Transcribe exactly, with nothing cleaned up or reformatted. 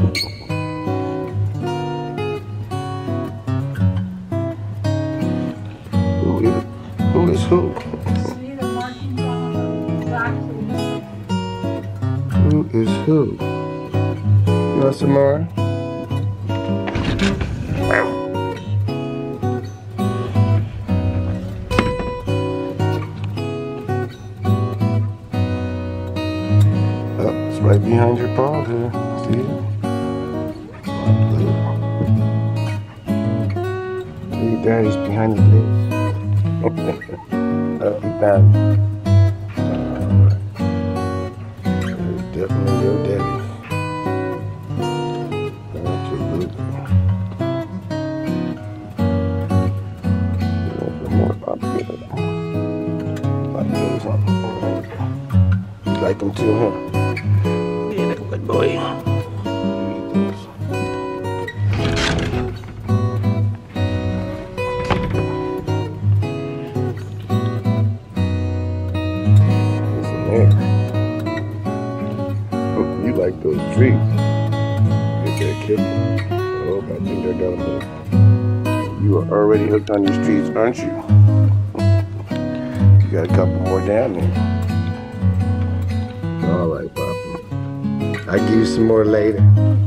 Who is, who is who? See the markings on the black trees. Who is who? You want some more? Oh, it's right behind your paw there. See it? See, Daddy's behind the legs. Up he found it. Definitely your daddy. Absolutely. Some more Papa. Like those, huh? You like them too, huh? Yeah, that's a good boy. Eat those. Listen there. You like those trees. Get that kitten. Oh, I think they're gonna move. You are already hooked on these trees, aren't you? You got a couple more down there. All right, Papa. I'll give you some more later.